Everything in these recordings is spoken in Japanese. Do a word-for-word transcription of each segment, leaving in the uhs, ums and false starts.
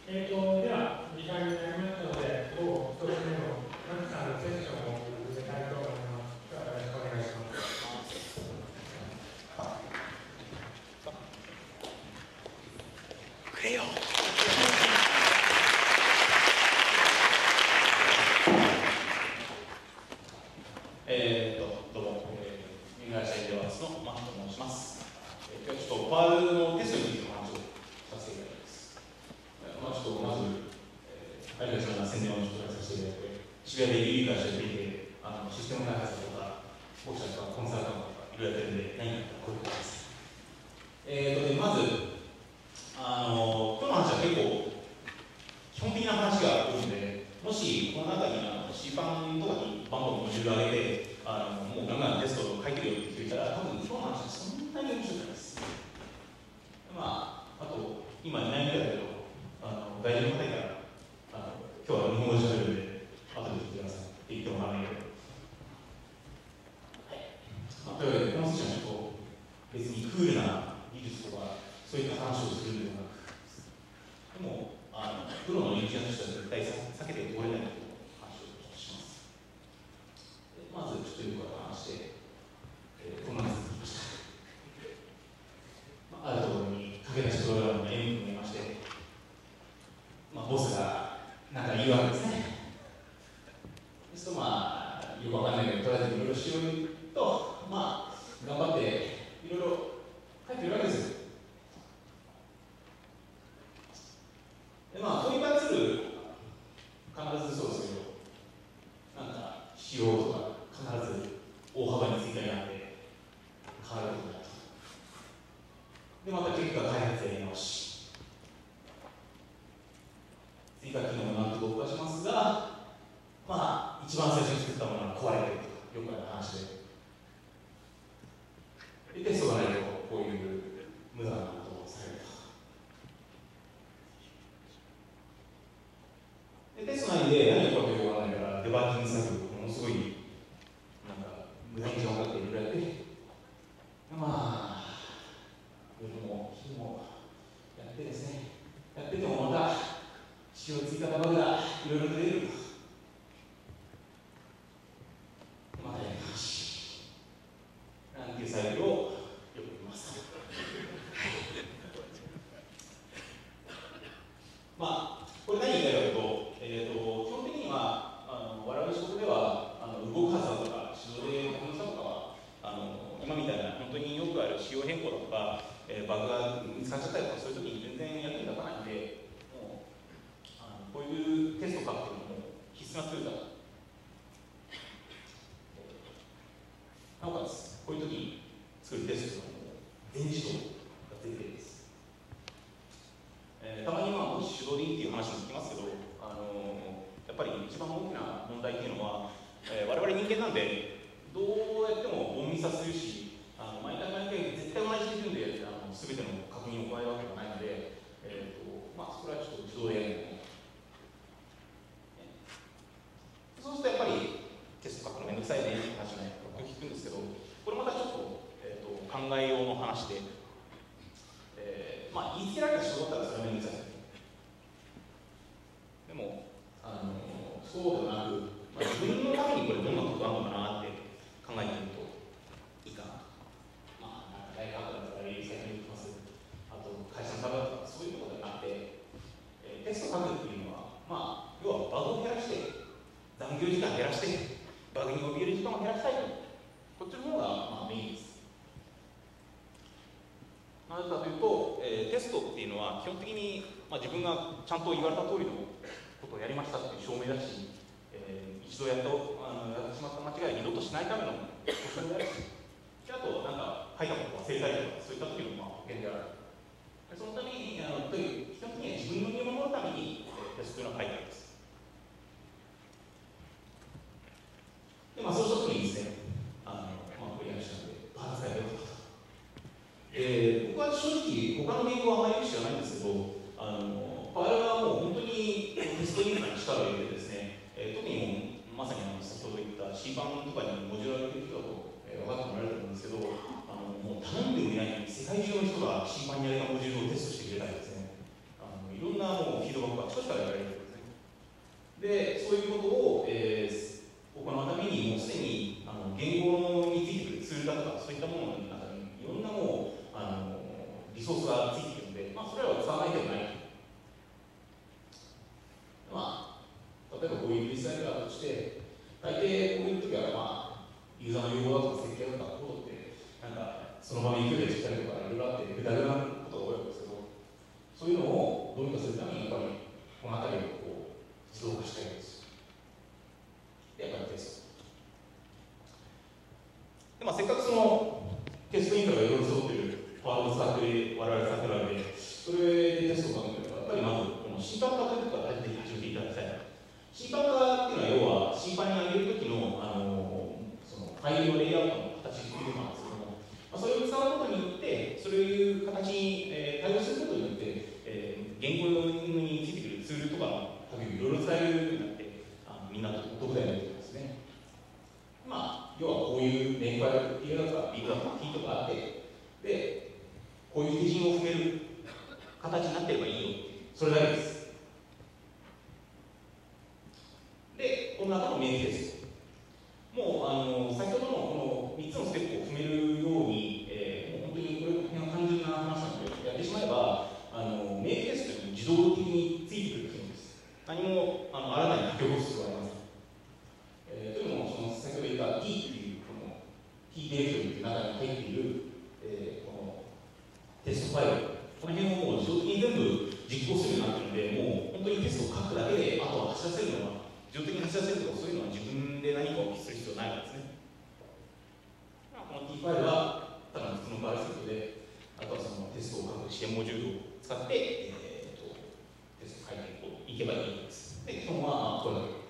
えーと、では、時間になりましたので、午後ひとつめのマキさんのセッションを始めたいと思います。では、よろしくお願いします。 くれよ。えーと、どうも、えー、ミンガーシャイデワースのマットと申します。えー、今日はちょっとパールのテストについてお話をさせていただきます。まあ、ちょっとまず、えー、ありがとうございます宣伝をちょっとやらせていただいて、渋谷でリリーカーしていて、あのシステム開発とか、僕たちとかコンサルタントとか、いろいろやってるんで、何かこういうことです。えーと、で、まず、あの、今日の話は結構、基本的な話が多いので、もしこの中にあの C パンとかにバンバンモジュール上げて、あのもうガンガンテストを書いてるよって人いたら、多分今日の話はそんなに面白くないです。まあ、あと、今いないみたいだけど、あの大丈夫の方いたら、あの今日は日本語で喋るんで、後で聞いてくださいって言ってもらわないけど。まあ、というわけで、このセッションはちょっと別にクールな技術とか、そういった話をするのではなく、でも、あのプロのエンジニアとしては絶対避けて通れないことの話をします。でまず、ちょっとよく話して、えー、こんなの続きました。まあ、あるところに駆け出しプログラムの M 君がいまして、まあ、ボスがなんか言うわけですね。ですと、まあ、よくわかんないけど、とりあえずいろいろしようと、まあ、頑張っていろいろ書いてるわけですよ。でまあ、問いに対する必ずそうですけど、なんか、仕様とか必ず大幅に追加になって変わることになると。で、また結果開発やり直し。追加機能をなんとか動かしますが、まあ、一番最初に作ったものが壊れてるとか、よくある話で。で、テストがないと、こういう無駄なことをされると。でテスト内で何が起こってるかわからないから、デバッキング作業をものすごい、なんか、無駄に時間をかけていろいろやって、まあ、夜も昼もやってですね、やっててもまた、仕様追加のバグがいろいろ出る。またやり直し。なんていうサイクルをよく見ます。まあ、これ何言いたいかというと、えーと、基本的には、あの我々の仕事では、あの動くはずだとか、指導で確認したとかは、あの今みたいな、本当によくある仕様変更だとか、えー、バグが見つかっちゃったりとか、そういう時に全然役に立たないんで、もうあのこういうテスト書くっていうのも必須なツールだ。なおかつ、こういう時に作るテストは全自動が前提です。えー、たまに、まあ、もし手動でいいっていう話も聞きますけど、あのー、やっぱり一番大きな問題っていうのは、えー、我々人間なんで、どうやってもボンミスはするし、あの毎回毎回絶対同じ手順であの全ての確認を行えるわけがないので、えーとまあ、それはちょっと自動でやるので、そうするとやっぱりテスト書くのめんどくさいねって話がよく聞くんですけど、これまたちょっと、えー、と考えようの話で、えー、まあ言いつけられた仕事だったらそれはめんどくさいです。でも、あのそうではなく、まあ、自分のためにこれどんなことあるのかなって考えてみるといいかなと。まあ、なんか大学だったらリリースやります。あと会社のサーバーとかそういうことではなくて、えー、テスト書くっていうのは、まあ、要はバグを減らして、残業時間減らして、バグに怯える時間を減らしたいと。こっちの方が、まあ、メインです。なぜかというと、えー、テストっていうのは基本的に、まあ、自分がちゃんと言われた通りのことをやりましたっていう証明だし、えー、一度やったあのやってしまった間違いを二度としないための保証であるし、あと、なんか書いたことが正解とか、そういった時のまあ保険である。そのために、あのという基本的には自分の身を守るために、えー、テストというのは書いてあるんです。で、まあ、そうした時にですね、あのまあ、これやるしたので、パーツがやるとか。えー、僕は正直、他の言語はあまりよく知らないんですけど、あのパールはもう本当にテストインフラに力を入れてですね、えー、特にもうまさにあの先ほど言った C パンとかにモジュールを入れてる人だと、えー、分かってもらえると思うんですけど、あのもう頼んでもいない世界中の人が C パンにやれたモジュールをテストしてくれたりですね、あのいろんなもうフィードバックが付け合ったことって、なんかその場面行くでしたりとか、いろいろあって、ぐだぐだなことが多いわけですけど、そういうのをどうにかするために、やっぱりこの辺りをこう自動化したいんです。で、やっぱりテスト。で、まあ、せっかくそのテストインフラがいろいろ揃ってるパワードを使って我々使ってるわけで、それでテストを考えると、やっぱりまず、この シーパン 化というところから始めていただきたい。シーパン 化っていうのは、要は シーパン に上げるときの、あのそのファイルのレイアウトの形っていうのなんですけども、まあ、それを使うことによって、そういう形に、えー、対応することによって、えー、言語についてくるツールとかの類をいろいろ使えるようになって、あのみんなとお得だよねってますね。まあ、要はこういうメインファイル、ピーエル とか ビッグアップ とかあって、で、こういう手順を踏める形になってればいいよっていう、それだけです。で、この中のメインテスト。もう、あの、先ほどのこのみっつのステップを踏めるように、えー、もう本当にこれは単純な話なので、やってしまえば、あのメインテストに自動的についてくる機能です。何もあのあらない書き起こす必要はありません。えー、というのも、その先ほど言った T というこの T ディレクトリという中に入っている、えー、このテストファイル、この辺をもう自動的に全部実行するようになっているので、もう本当にテストを書くだけで、あとは走らせるのは、自動的に走らせるとか、そういうのは自分で何かをする必要ないわけですね。この T ファイルは、ただの普通のバールセットで、あとはそのテストを書く試験モジュールを使って、えー、とテストを書いていけばいいわけです。で、基本はこれだけ。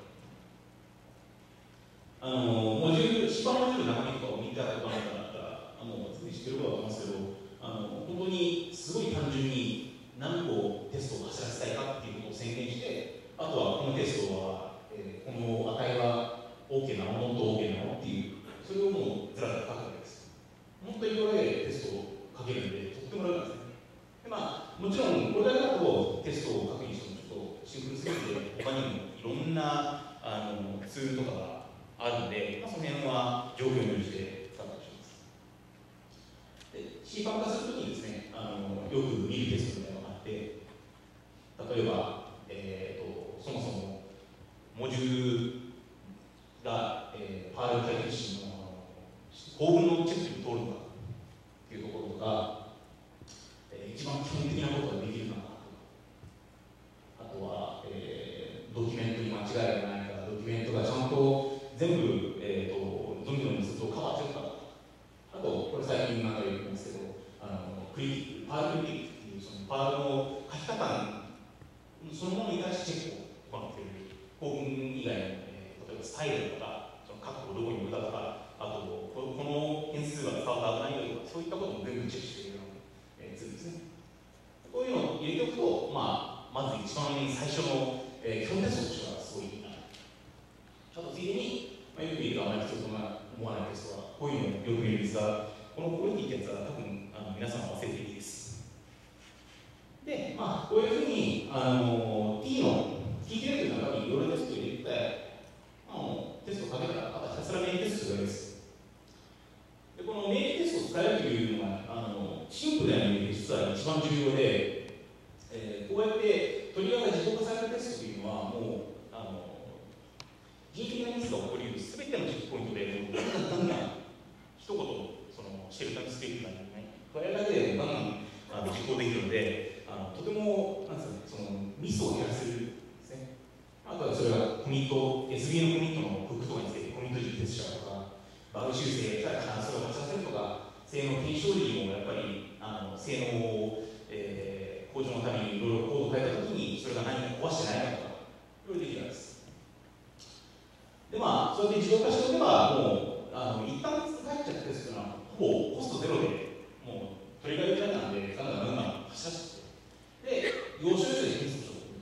あのモジュール、シーパンモジュールの中身とかを見たことがない方だったら、あのすぐに知ってることだと思いますけど、あの本当にすごい単純に何個テストを走らせたいかっていうことを宣言して、あとはこのテストは、えー、この値は OK なの、もっと OK なのっていう、それをもうずらずら書くわけです。本当にこれだけでテストを書けるんで、とっても楽なんですね。で、まあ、もちろんこれだけだとテストを書くにしてもちょっとシンプルすぎて、他にもいろんなあのツールとかがあるので、まあ、その辺は状況に応じて使ったりします。で、シーパン 化するときにですね、あのよく見るテストみたいなのがあって、例えば、えー、とそもそもモジュールが、えー、パール解決式の構文のチェックに通るのかというところとか、えー、一番基本的なことができるのかとか、あとは、えー、ドキュメントに間違いがないか、ドキュメントがちゃんと全部、えー、とどのようにするとカバーしてるかとか、あと、これ最近なんか言うんですけど、あのクリティック、パールクリティックっていうそのパールの書き方そのものに対してチェックを行っている構文以外の、えー、例えばスタイルとか、その括弧をどこに置いたとか、あとこの変数が伝わったら何よとか、そういったことも全部チェックしているような、えー、ツールですね。こういうのを入れておくと、まあ、まず一番最初の、えー、基本テストとしてはすごいいいな。あとついでに、まあ、よく見るとあまり必要と思わないテストは、こういうのをよく見るんですが、このクオリティってやつは多分あの皆さん忘れていいです。で、まあ、こういうふうに、あの T の T ディレクトの中にいろいろテストを入れて、あのテストをかけたら、あとひたすらメインテストするだけです。で、このメインテストを使えるというのが、あのシンプルな意味で実は一番重要で、えー、こうやってトリガーが自動化されるテストというのは、もう、あの人的なミスが起こり得るすべてのチェックポイントで、もうガンガンガン一言そのシェルターにスペースがね、加えるだけでガンガンあの実行できるので、あのとてもなんですかね、そのミスを減らせるんですね。あとはそれがコミット、エスビー のコミットのフックとかにつけてコミット時テストしたとか、バグ修正からそれを発させるとか、性能検証時もやっぱりあの性能を、えー、向上のためにいろいろコードを変えたときに、それが何か壊してないかとか、いろいろできるんです。で、まあ、それで自動化しておけば、もう、あの一旦入っちゃったテストというのは、ほぼコストゼロで、もう、取り替えるだけなんで、ガンガンガンガン走らせて、で、要所要所でテストして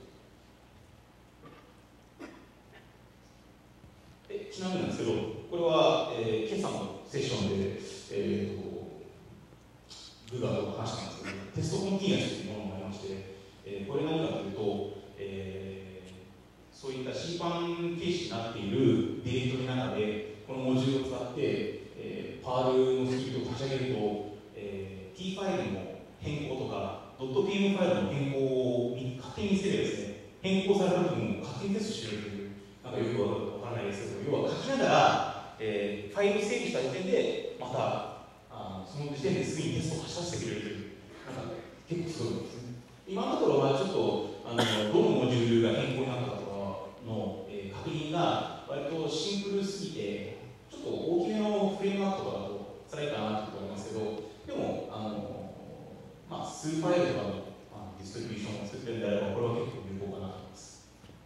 おく。で、ちなみになんですけど、これは、えー、今朝のセッションで、えーと、グーガーと話したんですけど、テストコンティニュアスというものがありまして、えー、これ何かというと、えーそういった シーパン 形式になっているディレクトリの中で、このモジュールを使って、えー、パールのスキルを立ち上げると、えー、T ファイルの変更とか、.pm ファイルの変更を勝手に見せればですね、変更された部分を勝手にテストしてくれるという、なんかよくわからないですけど、要は書きながら、えー、ファイルを整理した時点で、まあ、 たあのその時点ですぐにテストを発射してくれるという、なんか結構すごいですね。今のところはちょっとあのどのモジュールが変更になったかとかの、えー、確認が割とシンプルすぎて、ちょっと大きめのフレームワークとかだと辛いかなと思いますけど、でもあの、まあ、数ファイルとかの、まあ、ディストリビューションを作ってるんであれば、これは結構有効かなと思います。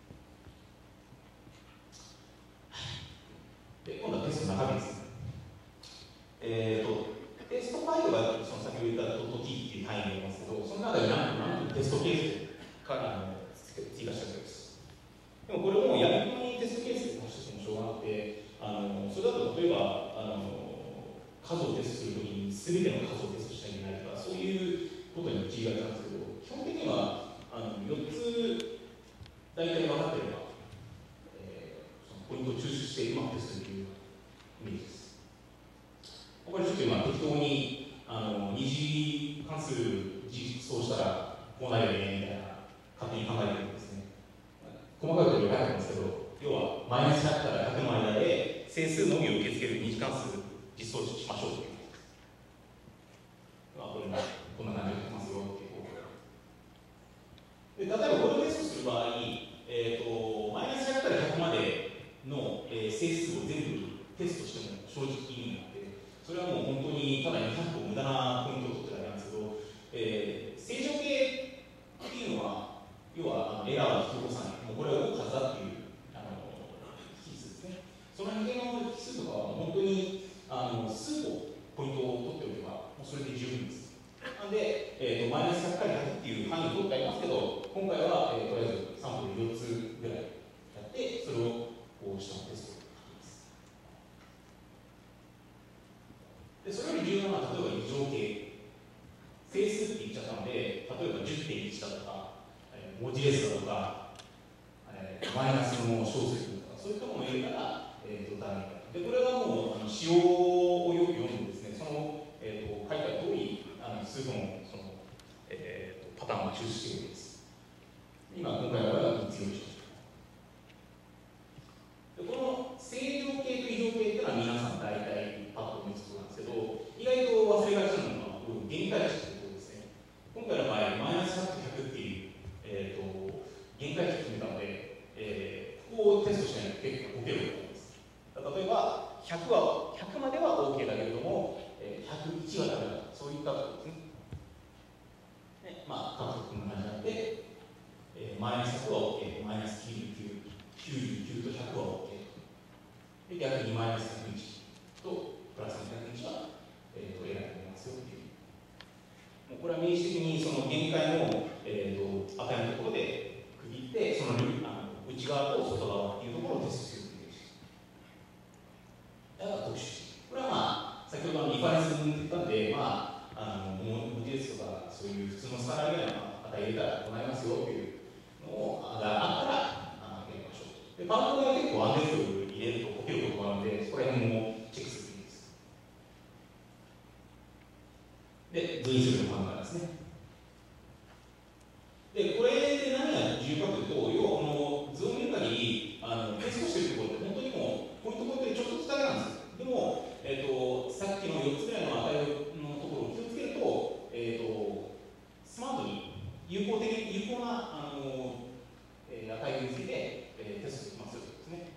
で、今度はテストの中身ですね。えーと、テストファイルはその先ほど言った .t っていう単位になりますけど、その中で何と何とテストケースかあの追加したわけです。でもこれもやり込みテストケースで発してもしょうがなくて、あのそれだと例えばあの数をテストするときに全ての数をテストしなきゃいけないとか、そういうことに陥りがちなんですけど、基本的にはあのよっつ大体分かっていれば、えー、そのポイントを抽出してうまくテストできるイメージです。これちょっと今適当にあの二次関数実装したらこうなるよねみたいな勝手に考えてるんですね。細かいこと書いてますけど、要はマイナスひゃくからひゃくの間で整数のみを受け付ける二次関数実装しましょうという。まあ、これもこんな感じで書きますよっていう。で、例えばこれをテストする場合に、えーと、マイナスひゃくからひゃくまでの、えー、整数を全部テストしても正直意味があって、それはもう本当にただにひゃく個無駄なポイントを取ってるだけなんですけど、えー、正常形っていうのは、要はあのエラーを引き起こさない、もうこれは動くはずだっていうあの引数ですね。その辺の引数とかは本当にあの数個ポイントを取っておけば、もうそれで十分です。なので、えーと、マイナスひゃくからひゃくっていう範囲を取ってありますけど、今回は、えー、とりあえずサンプルよっつぐらいやって、それをこうしたテスト。でそれより重要なのは、例えば異常形、整数って言っちゃったので、例えば じゅってんいち だとか、えー、文字列だとか、えー、マイナスの小数とか、そういったものを入れたら、えー、とダメだ。で、これはもうあの仕様をよく読んでですね、その、えー、と書いた通り、あの数個のその、えー、とパターンを抽出しているわけです。今、今回はみっつ用意しました。でこの正常形と異常形というのは皆さん大体パッと見つくなんですけど、意外と忘れがちなのが限界値ということですね。今回の場合、マイナスひゃくとひゃくっていう、えー、と限界値を決めたので、えー、ここをテストしないと結構 OK だと思います。例えばひゃくは、ひゃくまでは OK だけれども、えー、ひゃくいちはダメだ。そういったことですね。ね、まあ、各こんな感じになって、えー、マイナスひゃくは OK、マイナスきゅうじゅうきゅう、きゅうじゅうきゅうとひゃくは OK。で、逆にマイナスひゃくいちとプラスひゃくいちは、えー、と選べますよっていう。もうこれは明示的にその限界の、えー、と値のところで区切って、そのあの内側と外側っていうところをテストするという。だから特殊。これはまあ、先ほどのリファレンス分って言ったんで、まあ、あの文字列とか、そういう普通のスカラーぐらいの値入れたらこうなりますよっていうのがあったら、やりましょう。で、パートが結構アンデル数入れると解けることがあるので、そこら辺もチェックするといいです。で、分位するの考えですね。で、これで何が重要かというと、要はこの図を見る限り、あのテストしているところって本当にもう、ポイントポイントでちょっとずつだけなんですよ。でも、えーと、さっきのよっつぐらいの値のところを気をつけると、えーと、スマートに有効的有効なあの、えー、値について、えー、テストできますよということですね。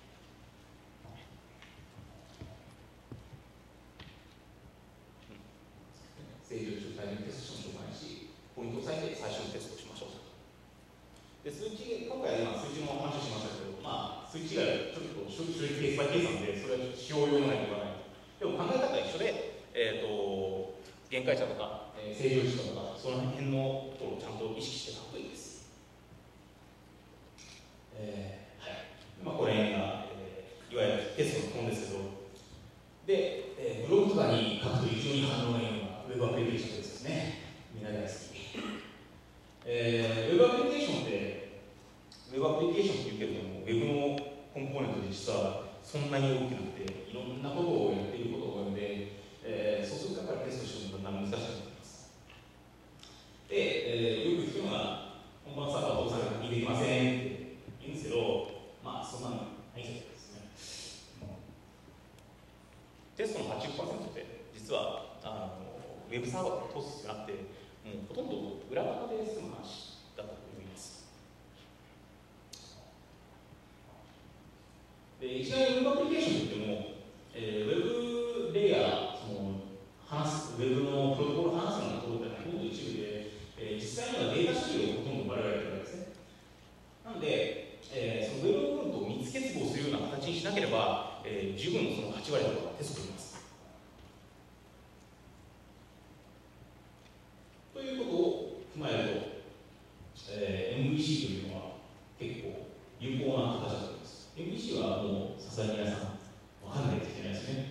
正常値を大量にテストしてもしょうがないし、ポイントを押さえて最初にテストをしましょうと。で、数値、今回は今数値の話をしましたけど、まあ、数値がちょっと正直ケースバイケースなんで、それは使用用のないとかない。でも考え方は一緒で、えっ、ー、と、限界値とか、えー、正常値とか、その辺のところをちゃんと意識して書くといいです。えー、はい。まあ、これが、えー、いわゆるテストの基本ですけど、で、えー、ブログとかに書くと非常に反応がいいのがウェブアプリケーションですね。みんな大好き。えー、ウェブアプリケーションって、ウェブアプリケーションって言うけれども、ウェブのコンポーネントで実はそんなに大きくなくて、いろんなことをやっていることが多いので、えー、そうするとだからテストしてもだんだん難しくなってきます。で、えー、よく聞くのが、本番サーバーとさ確認できませんって言うんですけど、まあ、そんなのないじゃないですね。テストの はちじゅっパーセント って実はあのウェブサーバーを通すんじゃなくて、もうほとんど裏側で済む話だと思います。で、一概にウェブアプリケーションといっても、えー、ウェブレイヤー、その話すウェブのプロトコルを話すようなところってほとんど一部で、えー、実際にはデータ処理をほとんど我々やってるわけですね。なので、えー、そのウェブコントを密結合するような形にしなければ、えー、十分そのはち割とかテストできます。ということを踏まえると、えー、エムブイシー というのは結構有効な形だと思います。エムブイシー はもうさすがに皆さん分かんないといけないですね。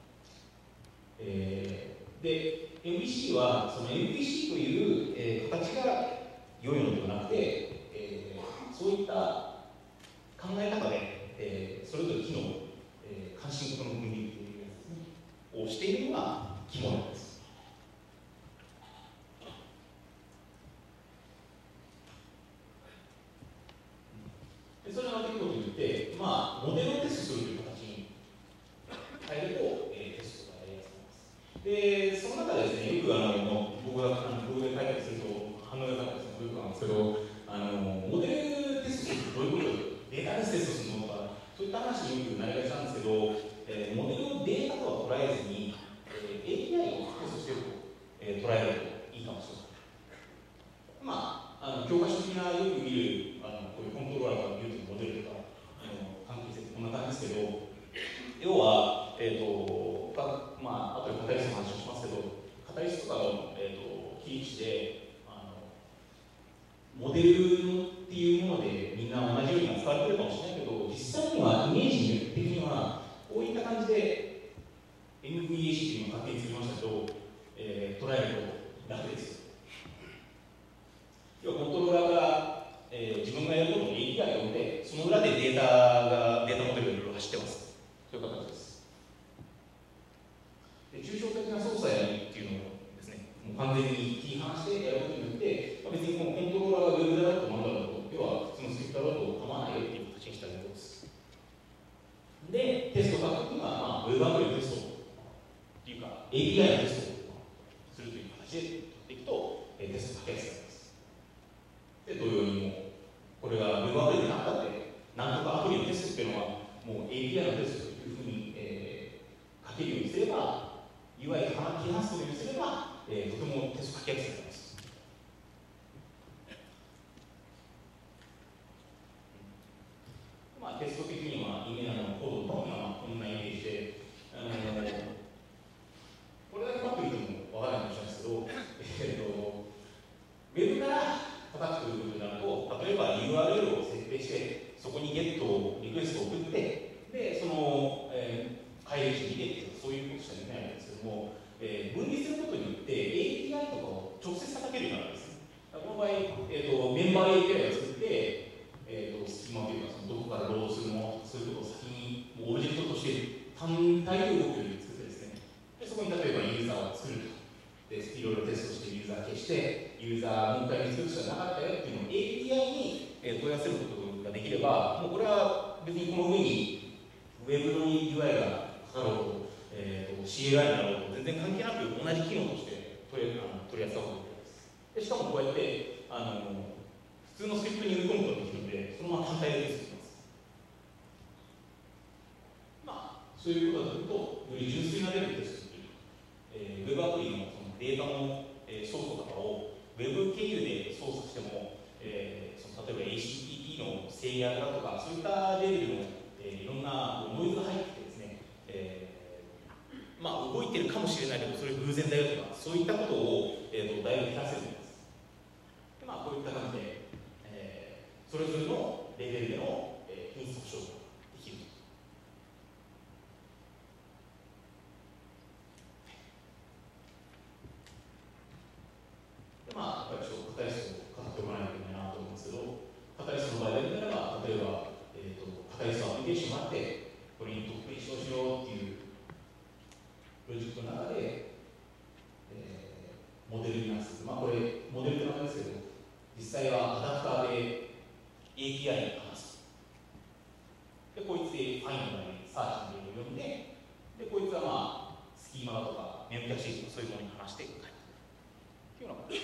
えー、で、エムブイシー はその エムブイシー という、えー、形が良いのではなくて、えー、そういった考え方で、えー、それぞれ機能、えー、関心事の分離というやつですね、をしているのが肝なんです。でそれは結構といって、まあ、モデルをテストするという形に変えると、えー、テストがやりやすくなります。で、その中でですね、よくあの僕がブログで書いたりすると、反応が良かったりするとよくなんですけど、あのモデルテストするとどういうことで、データベーステストするのとか、そういった話によくなりがちなんですけど、えー、モデルをデータとは捉えずに、えー、エーピーアイ をテストしていると、えー、捉えるといいかもしれません。まあ、あの教科書的なよく見るあのこういうコントローラーが見るとモデルとかあの関係性ってこんな感じですけど、要は、えーとまあ後でカタリストの話をしますけど、カタリストとかの、えー、と切り口であのモデルっていうものでみんな同じように扱われてるかもしれないけど、実際にはイメージ的にはこういった感じで エムブイエーシー っていうのを勝手に作りましたけど、えー、捉えると楽です。要はコントローラーが、えー、自分がやることの エーピーアイ を呼んで、その裏でデータがデータモデルがいろいろ走ってます。そういう形です。で、抽象的な操作やるっていうのをですね、もう完全に切り離してやることによって、別にこのコントローラーがウェブだろうと何だろうと、要は普通のスクリプトだろうと構わないよっていう形にしたいところです。で、テスト書くというのは、まあ、ウェブアプリのテストっていうか、エーピーアイ のテストをするという形で取っていくと、えー、テスト書きやすくなります。で、同様にもう、これがウェブアプリでなったって、なんとかアプリのテストっていうのは、もう エーピーアイ のテストというふうに、えー、書けるようにすれば、ユーアイ で切り離すようにすれば、えー、とてもテスト書きやすくなります。まあ、テスト的には、イメージのコードのはこんなイメージで、あのー、これだけパッと見てもわからないかもしれないですけど、えーと、ウェブから叩くということになると、例えば ユーアールエル を設定して、そこに ゲット リクエストを送って、で、その、えー、返り値に入れて、そういうことしかできないんですけども、えー、分離することによって エーピーアイ とかを直接叩けるようになるんですね。この場合、えーと、メンバー エーピーアイ を作って、えーと、スキマというか、そのどこからロードするもの、そういうことを先にもうオブジェクトとして単体で動くように作ってですね、でそこに例えばユーザーを作ると。で、いろいろテストしてユーザー消して、ユーザーもう一回見つけるしかなかったよっていうのを エーピーアイ に問い合わせることができれば、もうこれは別にこの上にウェブの ユーアイ がかかろうと、えーと、シーエルアイ になろうと、全然関係なく同じ機能として取りあの取り扱うことができます。でしかもこうやってあの普通のスクリプトに埋め込むことができるので、そのまま単体でテストできます。まあ、そういうことだというと、より純粋なレベルでテストする。えー、ウェブアプリのそのデータの、えー、ソースとかをウェブ経由で操作しても、えー、その例えば エーシーティーピー の制約だとか、そういったレベルの、えー、いろんなノイズが入ってきてですね、えー、まあ動いてるかもしれないけど、それ偶然だよとか、そういったことを、えー、とだいぶ減らせるんです。で、まあ、こういった感じで、えー、それぞれのレベルでの、えー、品質保証ができると。まあ、やっぱりちょっとカタリストを語ってもらわないといけないなと思うんですけど、カタリストの場合であれば、例えば、えーと、カタリストアプリケーションがあって、これに特定しようしようっていうプロジェクトの中で、えー、モデルになす。まあ、これ、モデルって名前ですけど、実際はアダプターで エーピーアイ に話す。で、こいつでファインドなり、サーチなりを読んで、で、こいつはまあ、スキーマがとかメモキャッシーとかそういうものに話して書いてというようなことです。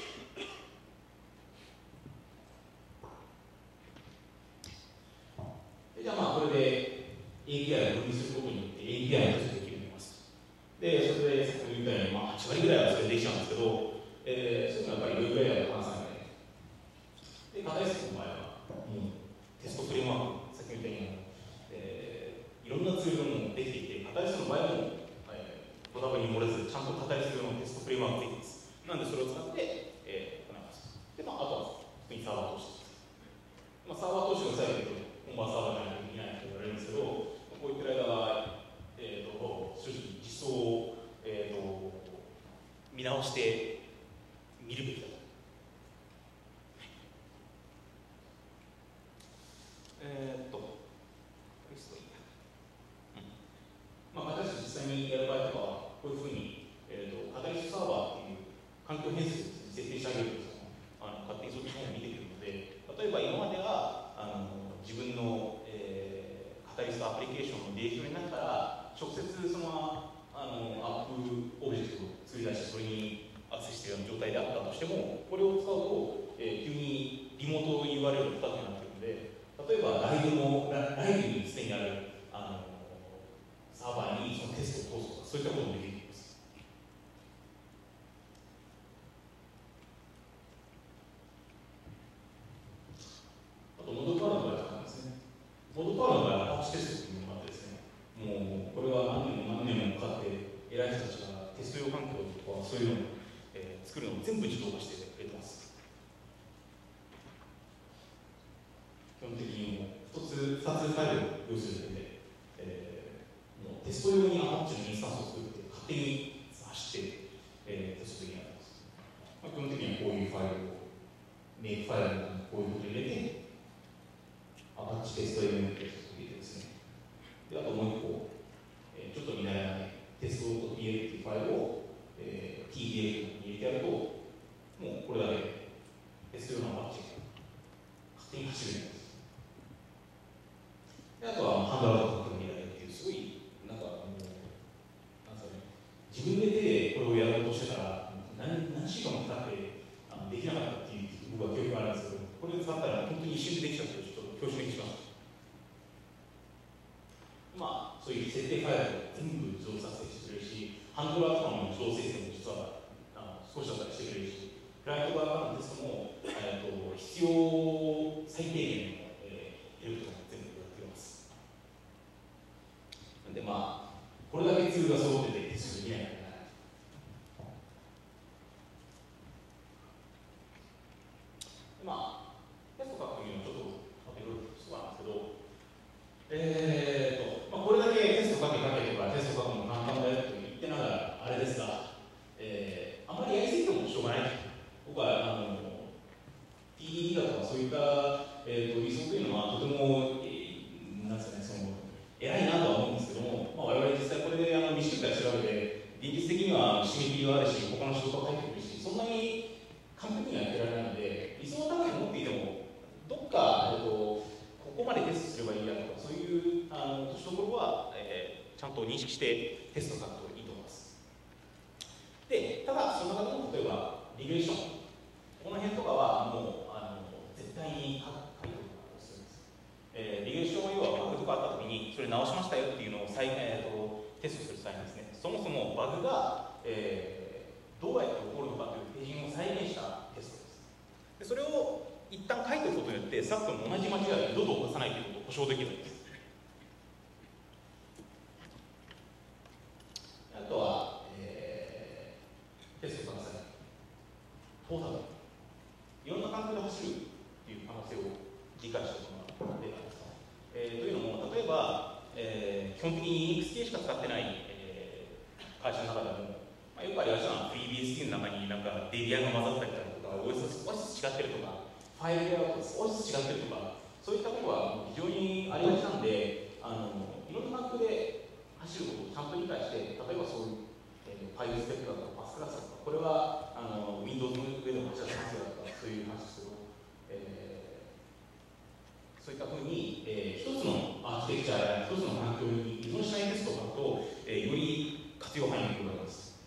じゃあまあこれで エーピーアイ を分離することによって エーピーアイ のテストできるようになります。で、それで先ほど言ったように、まあ、はち割ぐらいはそれでできちゃうんですけど、えー、そういうのはやっぱりどれぐらいは話さない。で、課題設計の場合は、もうテストフレームワーク、さっき言ったように、えー、いろんなツールもできていて、課題設計の場合も、えー、ご多分に漏れず、ちゃんと課題設計のテストフレームワークできます。なんで、それを使って、えー、行います。で、まあ、あとは、普通にサーバー投資です。まあ、サーバー投資の際に本番サーバーじゃないといけないと言われるんですけど、こういった間は、えーと、正直実装を、えーと、見直して見るべきだと。えーと、これすごいな。うん。まあ、私たち実際にやる場合とかは、こういうふうに、えーと、カタリストサーバーっていう環境変数を設定してあげるとですね、あの勝手にそっちの方を見てくるので、例えば今まではあの自分の、えー、カタリストアプリケーションのデータになったら、直接そのあのアップオブジェクトを作り出してそれにアクセスしているような状態であったとしても、これを使うと、えー、急にリモート ユーアールエル がふたつになっているので、例えばライブのライブにすでにあるあのサーバーにそのテストを通すとか、そういったこともできるんです。あと、モードパールの場合はですね、モードパールの場合はパッチテストというものがあってですね、もうこれは何年も何年もかかって、偉い人たちがテスト用環境とかそういうのを、えー、作るのを全部自動化してくれてます。基本的にもう一つ、二つファイルを用意するだけで、えー、もうテスト用にアパッチのインスタンスを作って勝手に走って、えー、テストできないんです。まあ、基本的にはこういうファイルをメイクファイルにこういうことを入れて、アパッチテスト エムエム テストを入れてですね。で、あともう一個、えー、ちょっと見慣れないテスト .tl っていうファイルを、えー、ティーディーエル に入れてやると、もうこれだけでテスト用のアパッチが勝手に走るようになります。で、あとはハンドアウトを見られるっていう、すごい、なんかもう、なんですかね、自分で手でこれをやろうとしてたら、何, 何週間もかかってあのできなかったっていう僕は記憶があるんですけど、これで使ったら本当に一瞬でできちゃうとちょっと恐縮しました。まあ、そういう設定ファイルを全部自動作成してくれるし、ハンドラーとかも自動生成も実はあの少しだったりしてくれるし、クライアント側からのテストも、えー、と必要最低限の、えー、ヘルプとかも全部やってくれます。なんでまあ、これだけツールが揃っててテストできないからね。まあ、テスト書くというのはちょっといろいろそうなんですけど、えーとまあ、これだけテスト書け書けとかテスト書くの簡単だよと言ってながらあれですが、えー、あまりやりすぎてもしょうがない。僕はあの ティーディーディー だとかそういった、えー、と理想というのはとても、えー、なんですかね、その偉いなとは思うんですけども、まあ、我々実際これであの未就から調べて現実的には締め切りがあるし他の仕事が入ってくるし、そんなに完璧にはやってられないので、理想は高く持っていてもどっか、えー、とここまでテストすればいいやとか、そういうあの落としどころは、えー、ちゃんと認識してテスト書くといいと思います。で、ただその中でも例えばリグレーション、この辺とかはもうあの絶対に書いておくことが必要です。えー、リグレーションは要はバグとかあった時にそれ直しましたよっていうのを再、えー、とテストする際にですね、そもそもバグが、えー、どうやって起こるのかという手順を再現したテストです。でそれを一旦書いておくことによって、さっきと同じ間違いを二度と起こさないということを保証できるんです。あとは、えー、テスト書く際、トータル、いろんな環境で走るという可能性を理解しておくのがデータです。えー、というのも、例えば、えー、基本的に Linux 系しか使ってない、えー、会社の中でも、まあ、よくありがちな フリービーエスティー の中になんかデビアンが混ざったりとか、オーエス が少しずつ違ってるとか、ファイルレイアウトが少しずつ違ってるとか、そういったことは非常にありがちなんで、あのいろんな環境で走ることをちゃんと理解して、例えばそういう、えー、ファイルスペックだとかパスクラスだとか、これはあの Windows の上でも走らせますよだとか、そういう話ですけど、えー、そういったふうに、えー、一つのアーキテクチャや一つの環境に依存しないテストを書くと、えー、より活用範囲が広がります。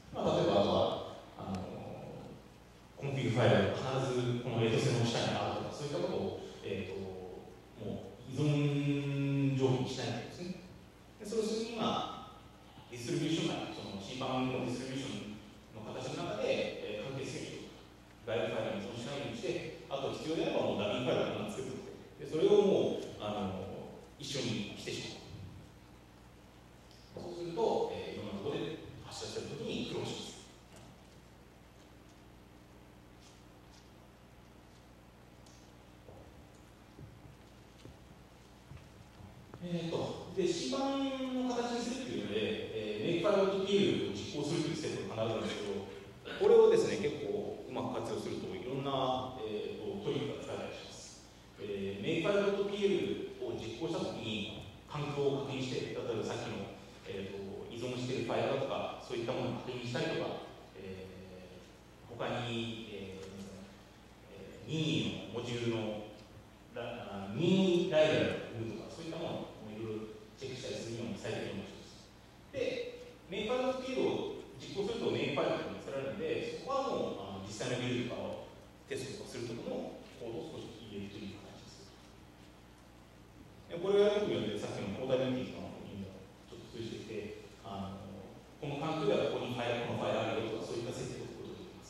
があるんですけど、これをですね、結構うまく活用するといろんな、えー、とトリックが使えたりします。えー、メイクファイル .pl を実行したときに環境を確認して、例えばさっきの、えー、と依存しているファイルだとか、そういったものを確認したりとか、えー、他に、えーえー、任意のモジュールのラ任意ライブラリとか、そういったものをいろいろチェックしたりするようにされているような人です。で、メイクファイル .pl を実行するとメイクファイルというのが作られるので、そこはもうあの実際のビルドとかをテストとかするときのコードを少し入れるという形です。でこれをやることによって、さっきのコーダビリティとかの意味がちょっと通じてきて、あのこの環境ではここにファイル、このファイルあるよとか、そういった設定をすることができます。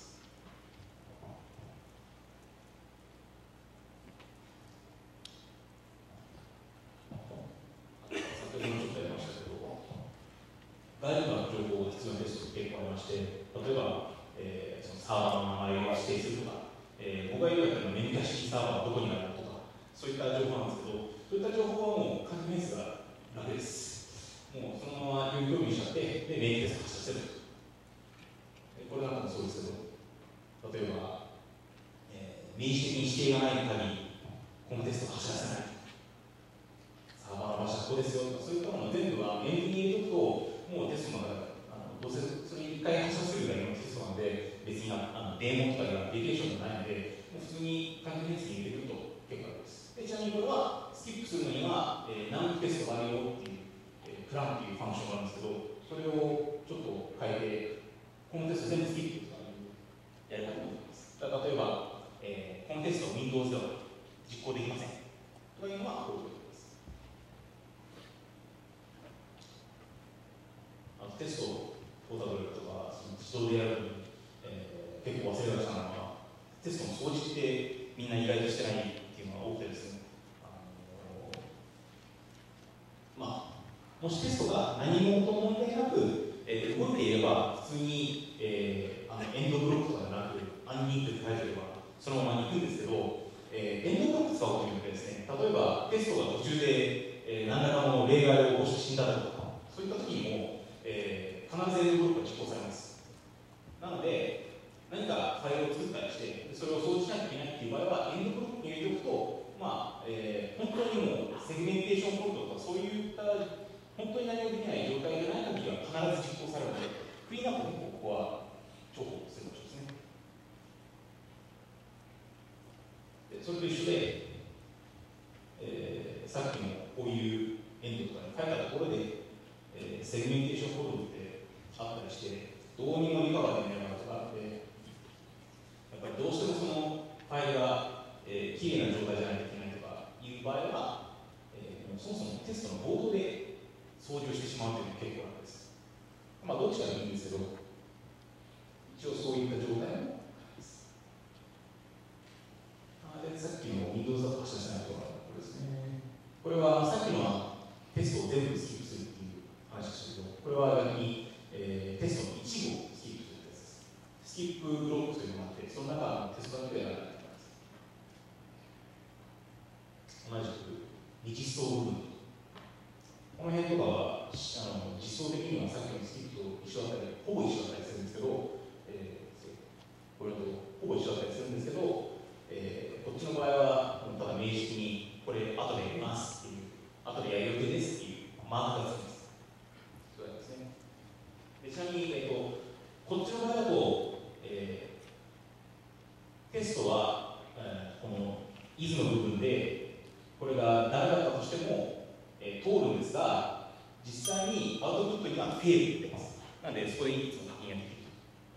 先ほどもちょっとやりましたけど、外部の情報が必要なテストが結構ありまして、例えば、えー、そのサーバーの名前を指定するとか、えー、僕が言うようなメディア式サーバーはどこにあるとか、そういった情報なんですけど、そういった情報はもう関係変数が楽です。もうそのまま読み込みしちゃって、で、メインテスト発射せると。これなんかもそうですけど、例えば、えー、明示的に指定がない限り、このテストを発射せない。サーバーの場所はここですよとか、そういったもの全部はエンジニアにとくと、もうテストの中で、あのどうせそれいっかい発射するだけのテストなので、別にあのデーモンとかではディケーションじゃないので、もう普通に関係変数に入れると結構あるです。でちなみにこれは、スキップするのには、えー、何テストがあるよっていう、えー、プランっていうファンクションがあるんですけど、それをちょっと変えて、このテスト全部スキップとかやることができます。だ例えば、えー、このテストを Windows では実行できません。というのは、こういうことです。あとテストをポータブルとか、その自動でやるのに、えー、結構忘れがちなのは、テストの掃除ってみんな意外としてないっていうのが多くてですね、あのー、まあ、もしテストが何も問題なく、えー、動いていれば、普通に、えー、あのエンドブロックとかでなく、アンニークって書いてあれば、そのままに行くんですけど、えー、エンドブロック使うことによってですね、例えばテストが途中で、えー、何らかの例外を起こして死んだとか、そういった時にも、えー、必ずエンドブロックが実行されます。なので、何かファイルを作ったりして、それを掃除しなきゃいけないっていう場合は、エンドブロックに入れておくと、まあ、えー、本当にもうセグメンテーションフォルトとか、そういった本当に何もできない状態でない限りは必ず実行されるので、クリーンアップにここは重宝する場所ですね。でそれと一緒で、えー、さっきのこういうエンドとかに書いたところで、えー、セグメンテーションフォルトってあったりして、どうにもリカバリーのようなことがあって、やっぱりどうしてもそのファイルが、えー、きれいな状態じゃないといけないとかいう場合は、えー、もうそもそもテストの冒頭で掃除をしてしまうというのが結構あるんです。まあ、どっちかでもいいんですけど、一応そういった状態もあります。あでさっきの Windows だと発射しないところはこれですね。これはさっきのはテストを全部スキップするっていう話でしたけど、これは逆に、えー、テストの一部をスキップするやつです。スキップブロックというのがあって、その中のテストだけでやらないといけないです。同じく、未実装部分。この辺とかは、あの実装的にはさっきのスキップと一緒だったり、ほぼ一緒だったりするんですけど、えー、これとほぼ一緒だったりするんですけど、えー、こっちの場合は、ただ明示的に、これ、後でやりますっていう、後でやる予定ですっていうマークがつきます。そうですね。でちなみに、えーと、こっちの場合だと、えー、テストは、えー、このイズの部分で、これがダメだったとしても、えー、通るんですが、実際にアウトプットにはフェールって言ってます。なので、そこでいつも確認ができる。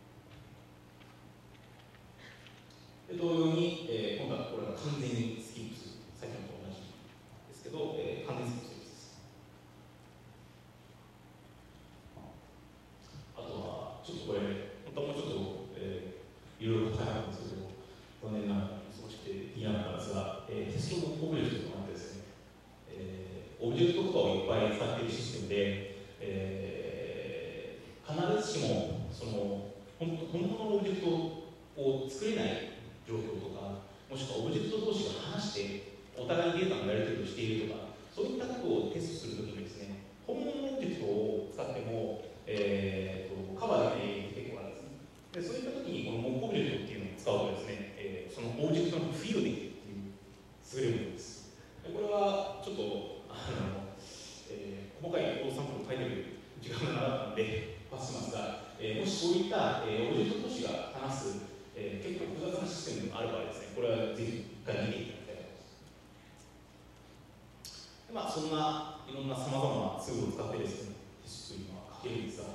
で同様に、えー、今度はこれが完全にスキップする。先ほどと同じですけど、えー、完全にスキップするです。あとは、ちょっとこれ、本当はもうちょっと、えー、いろいろ書きたかったんですけど、残念ながらそうしてできなかったんですが、えー、テストのオブジェクトとなってですね、えー、オブジェクトとかをいっぱい使っているシステムで、えー、必ずしもその本当のオブジェクトを作れない状況とか、もしくはオブジェクト同士が話してお互いにデータのやり取りをしているとか、そういったことをテストするときにですね、本物のオブジェクトを使っても、えー、とカバーできない結構あるんです。 いった、えー、オブジェクト同士が話す、えー、結構複雑なシステムがある場合ですね、これはぜひ一回見ていただきたいと思います。でまあ、そんないろんなさまざまなツールを使ってですね、テストというのは書けるんですが、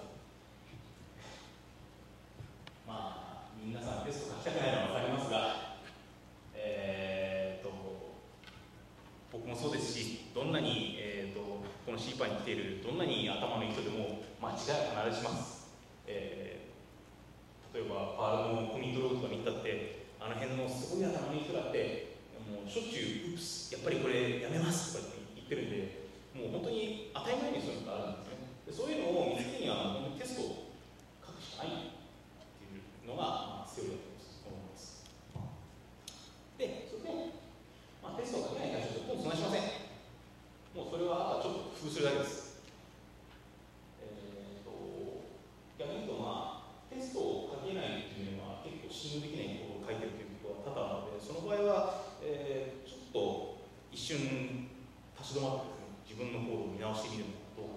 まあ、皆さんテスト書きたくないのは分かりますが、えー、と僕もそうですし、どんなに、えー、とこの シーパー に来ているどんなに頭のいい人でも間違いは必ずします。えー、例えばパールのコミットログとか見たって、あの辺のすごい頭のいい人だってもうしょっちゅう「うっすやっぱりこれやめます」とかって言ってるんで、もう本当に当たり前にそういうのがあるんですね。でそういうのを見つけるには本当にテストを書くしかないっていうのが、まあ、必要だと思います。で、それで、まあ、テストを書けない会社ともうそんなしません。もうそれはあとはちょっと工夫するだけです。えー、と逆に言うと、まあ、テストを書けないというのは結構信用できないことを書いてるということは多々なので、その場合は、えー、ちょっと一瞬立ち止まってですね、自分のコードを見直してみるのがどうか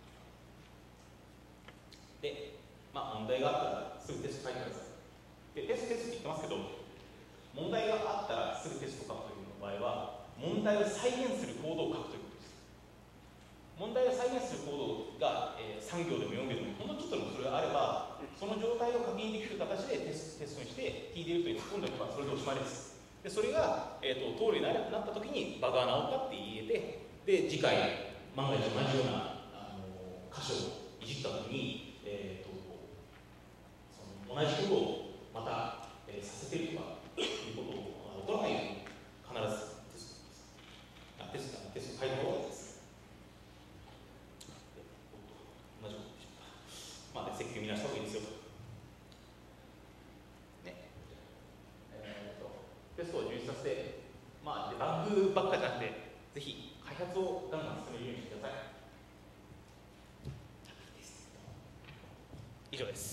と。で、まあ、問題があったらすぐテスト書いてください。で、テストテストって言ってますけど、問題があったらすぐテスト書くという場合は、問題を再現するコードを書くということです。問題を再現するコードが、えー、さん行でもよん行でもほんのちょっとでもそれがあれば、その状態を確認できる形でテスト、テストにして ティーディーエル という突っ込んでおけばそれでおしまいです。でそれが、えー、と通るようになった時にバグが治ったって言えて、で次回万が一同じようなあの箇所をいじった時に、えー、とその同じことをまた、えー、させているとかいうことを起こらないように必ずテストテストテスト書いた方がいいです。同じことでしょうか。まあ、設計見直した方がいいですよ。ね。えー、とテストを充実させて、まあ、デバッグばっかじゃなくて、ぜひ開発をガンガン進めるようにしてください。以上です。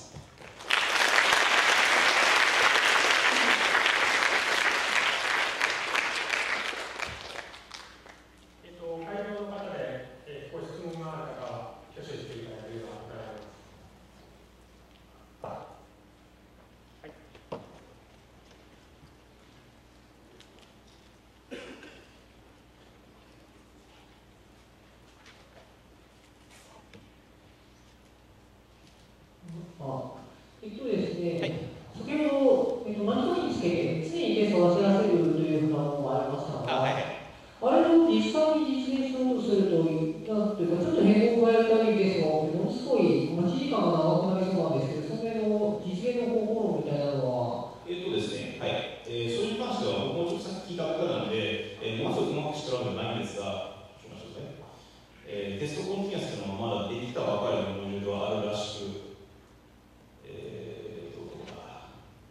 えっとですね、はい、先ほど、えっと、何かにつけて常にテストを走らせるというふうなものがありましたが、あ、はいはい、あれを実際に実現しようとすると、なんというか、ちょっと変更を加えたりですが、ものすごい待ち時間が長くなりそうなんですけど、それの実現の方法論みたいなのは。 えっとですね、はい、えー、それに関しては、僕もちょっとさっき聞いたことなので、えー、ものすごく細かく知ってるわけではないんですが、えー、テストコンティニュアスというのはまだできたばかりのモジュールではあるらしく、えー、どうかな、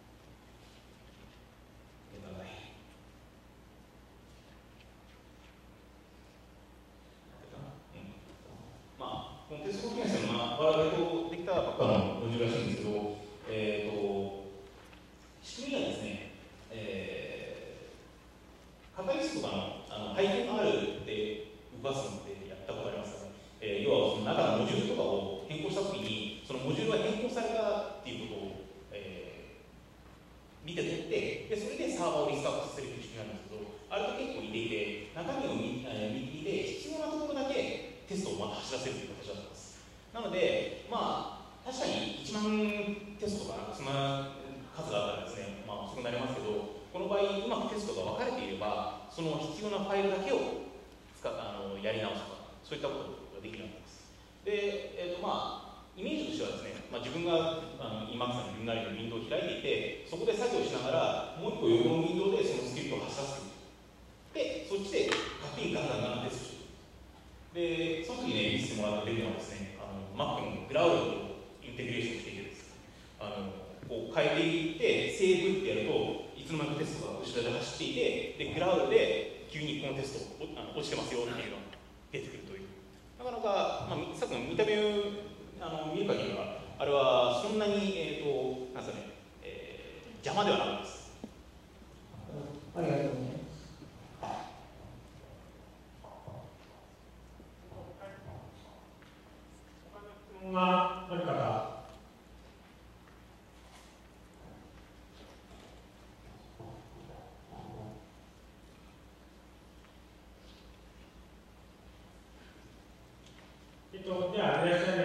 えー、ない。まあ、このテストコンティニュアスというのは、まだできたばっかのモジュールらしいんですけど、えーと、仕組みがですね、えー、カタリストとかのあの Python-R で動かすのってやったことありますかね。えー、要はその中のモジュールとかを変更したときに、そのモジュールが変更されたっていうことを、えー、見て取って、でそれでサーバーをリスタートさせるという仕組みなんですけど、あれと結構似ていて、中身を見、えー、見て、必要なところだけテストをまた走らせるという形だったんです。なので、まあ、確かにいちまんテストとか、そんな数があったらですね、まあ、遅くなりますけど、この場合、うまくテストが分かれていれば、その必要なファイルだけを使あのやり直すとか、そういったことができるようになってます。で、えーとまあ、イメージとしてはですね、まあ、自分があの Emacs の自分なりのウィンドウを開いていて、そこで作業しながら、もう一個横のウィンドウでそのスクリプトを走らせていく。で、そっちで勝手にガンガンガンテストしていく。で、その時ね、見せてもらったデータはですね、あの Mac のグラウルとインテグレーションしていてですね、あのこう変えていって、セーブってやると、いつの間にかテストが後ろで走っていて、で、グラウルで急にこのテストあの落ちてますよっていうのが出てくるという。なかなか、まあ、さっきの見た目をあの見る限りは、あれはそんなに、えーと、なんですかね、えー、邪魔ではなかったです。 ありがとうございます。 他の質問はある方。 人ではいらっしゃら